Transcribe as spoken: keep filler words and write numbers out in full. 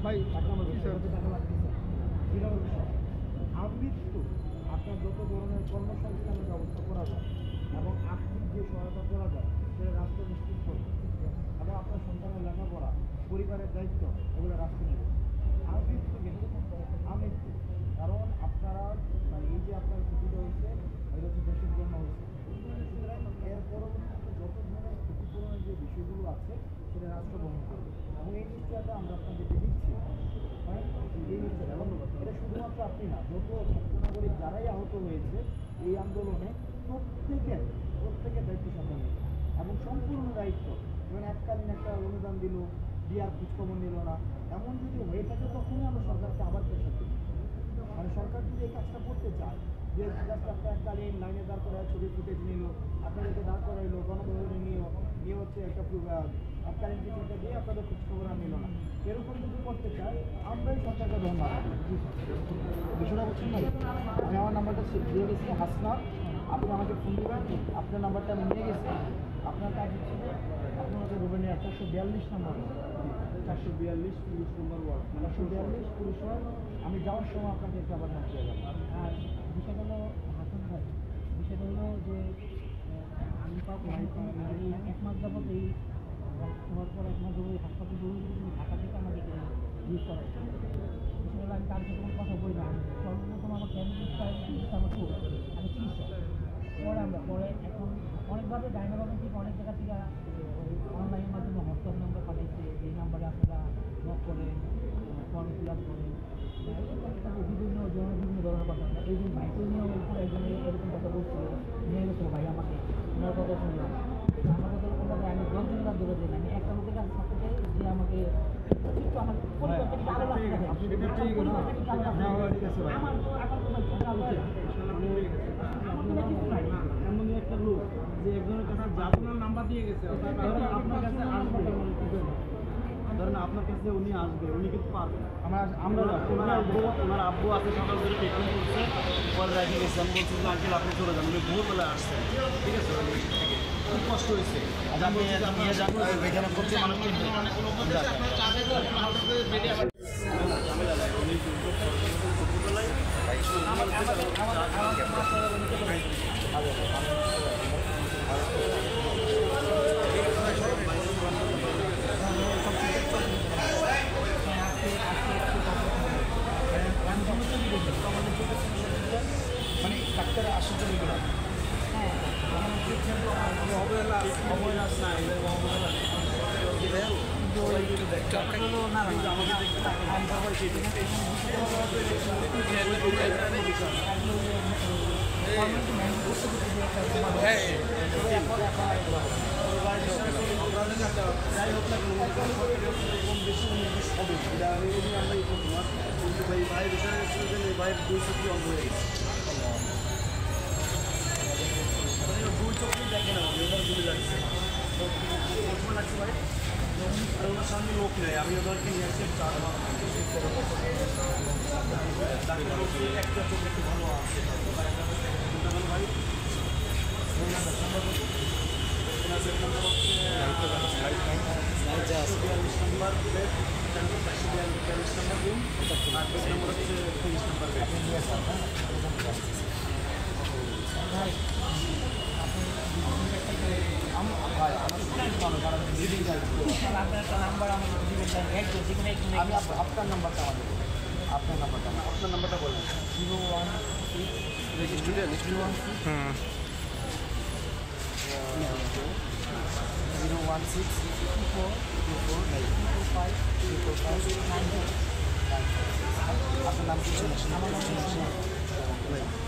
ভাই টাকা লাগতেছে বিরাট বিষয় আমৃত্যু আপনার যত ধরনের কর্মসংস্থানের ব্যবস্থা করা যায় এবং আর্থিক যে সহায়তা করা যায় সেটা রাষ্ট্র নিশ্চিত করবে এবং আপনার সন্তানের লেখাপড়া পরিবারের দায়িত্ব এগুলো রাষ্ট্র নেবে আমৃত্যু কিন্তু আমৃত্যু কারণ আপনারা মানে এই যে আপনার ক্ষতিটা হয়েছে এটা হচ্ছে দেশের জন্য হয়েছে সুতরাং এর পরবর্তীতে যত ধরনের ক্ষতিপূরণের যে বিষয়গুলো আছে সেটা রাষ্ট্র বহন করবে এবং এই নিশ্চয়তা আমরা আপনাদেরকে দিচ্ছি হ্যাঁ এই নিশ্চয়তা এবং এটা শুধুমাত্র আপনি না যত ছাত্র নাগরিক যারাই আহত হয়েছে এই আন্দোলনে প্রত্যেকের প্রত্যেকের দায়িত্ব সাথে নেবে এবং সম্পূর্ণ দায়িত্ব যেমন এককালীন একটা অনুদান দিল দেওয়ার খোঁজখবর নিল না এমন যদি হয়ে থাকে তখনই আমরা সরকারকে আবার প্রেশার দিই মানে সরকার যদি এই কাজটা করতে চায় যে জাস্ট একটা এককালীন লাইনে দাঁড় করায় ছবি ফুটেজ নিল আপনাদেরকে দাঁড় করাইলো গণভবনে নিয়ে নিয়ে হচ্ছে একটা এককালীন কিছু একটা দিয়ে আপনাদের খোঁজখবর আর নিল না এরকম যদি করতে চায় আমরাই সরকারকে ধন্যবাদ বিষয়টা বলছেন না আমি আমার নাম্বারটা দিয়ে গেছি হাসনা আপনি আমাকে ফোন দেবেন আপনার নাম্বারটা আমি নিয়ে গেছি আপনার কাজ হচ্ছে যে আপনি আমাকে রুবেন চারশো বিয়াল্লিশ নাম্বার চারশো বিয়াল্লিশ পুলিশ নম্বর ওয়ার্ড চারশো বিয়াল্লিশ পুলিশ ওয়ার্ড আমি যাওয়ার সময় আপনাকে একটু আবার নাম দিয়ে যাবো আর বিষয়টা হলো হাসান ভাই বিষয়টা হলো যে আমি কাউকে এক মাস যাবত এই হওয়ার পর এক মাস যাবো হাসপাতাল ঢাকা থেকে আমাদেরকে ইউজ করা বিষয় হলো আমি তার সাথে কোনো কথা বলি না সর্বপ্রথম আমার ক্যান্ডিডেট আমার খুব আমি চিকিৎসা পরে আমরা পরে এখন অনেকভাবে ডাইনাভাবে থেকে অনেক জায়গা থেকে অনলাইনের মাধ্যমে হোয়াটসঅ্যাপ নাম্বার পাঠাইছে এই নাম্বারে আপনারা নক করেন ফর্ম ফিল আপ করেন বিভিন্ন ধরনের বিভিন্ন ধরনের কথা এই যে বাইকের নিয়েও একজন এরকম কথা বলছিল নিয়ে গেছিল ভাই আমাকে ওনার কথা শুনলাম আমার কথা কোনো আমি দশ দিন কাজ ধরে দিন আমি একটা লোকের কাছে থাকতে চাই যে আমাকে একটু আমার পরিবর্তনটা আরো লাগবে আমার এমন একটা লোক যে একজনের কাছে আপনার নাম্বার দিয়ে গেছে আপনার কাছে আসবে ধরেন আপনার কাছে উনি আসবে উনি কিন্তু পারবেন আমরা আমরা ওনার আব্বু ওনার আব্বু আছে সকাল ধরে ট্রিটমেন্ট করছে পরে রাখি গেছে আমি বলছি যে আঙ্কেল আপনি চলে যান উনি ভোরবেলা আসছেন ঠিক আছে খুব কষ্ট হয়েছে আজ আপনি নিয়ে যান এখানে করছে মানুষ মানে ডাক্তার আসে চলে গেল হ্যাঁ যাই হোক না কম বেশি হবে আমরা এই করবো না কিন্তু ভাই ভাইয়ের বিষয়ে ভাইয়ের দুই চোখই অঙ্গ হয়ে গেছে দুই চোখই দেখে না ওনার গুলি লাগছে লাগছে ভাই আর ওনার সামনে লোক নেই আমি ওদেরকে নিয়ে আসছি একটা চোখ একটু ভালো আছে ভাই বিয়াল্লিশ নম্বর বেড চারশো বিয়াল্লিশ নম্বর রুম আর বেড নম্বর হচ্ছে তিরিশ নম্বর বেড আমি আপনার নাম্বারটা আমাদের আপনার নাম্বারটা আপনার নাম্বারটা বলবেন zero one six student zero one six zero one six two four two four two five two four five nine nine আপনার নাম কি? আমার নাম